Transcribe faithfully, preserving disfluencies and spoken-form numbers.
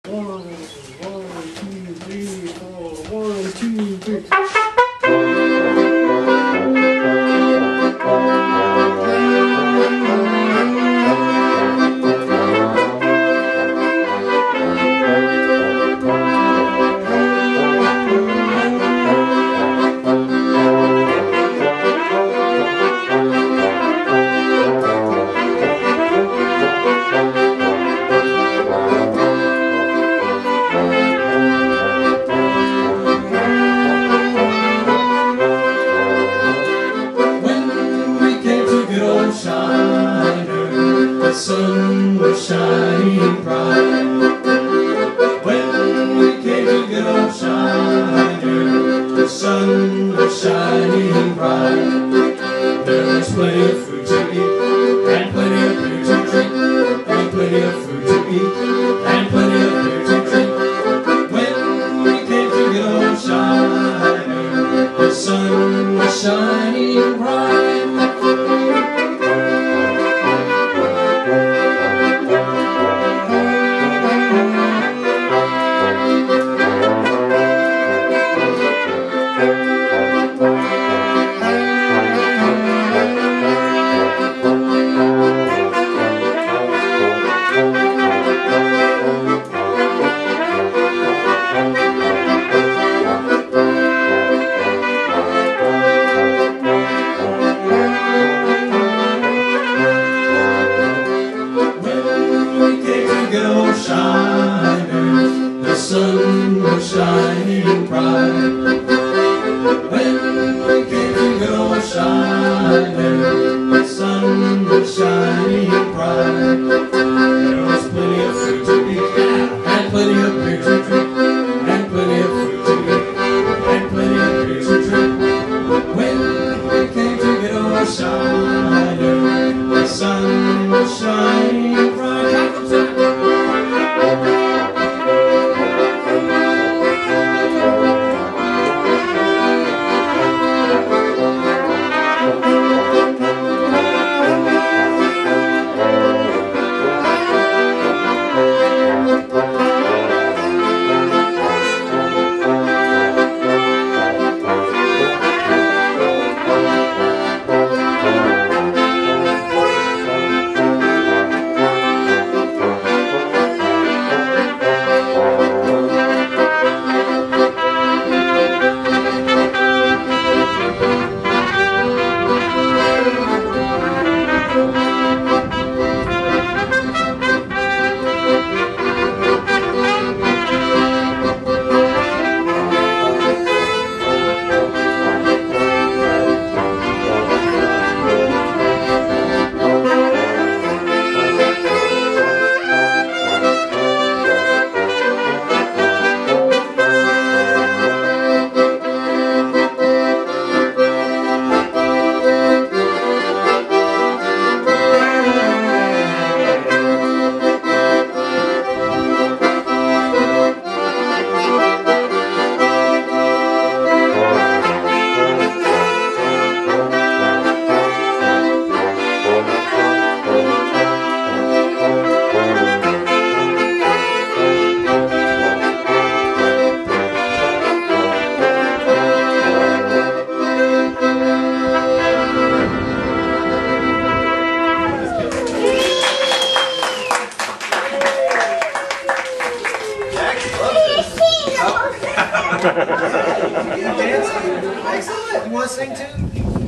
One, one, two, three, four. One, two, three. The sun was shining bright. When we came to good old Shiner, the sun was shining bright. There was plenty of food to eat, and plenty of beer to drink, and plenty of food to eat, and plenty of beer to drink. When we came to good old Shiner, the sun was shining bright. Shiners, the sun was shining bright. When we came to good old Shiner, the sun was shining bright. There was plenty of food to eat, and plenty of beer to drink, and plenty of food to eat, and plenty of beer to drink. When we came to good old Shiner, the sun was shining bright. You dance? Excellent. You want to sing too?